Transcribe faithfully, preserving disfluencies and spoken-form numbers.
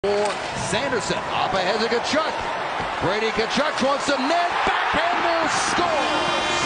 For Sanderson, up ahead to Tkachuk. Brady Tkachuk wants some net, backhander, scores!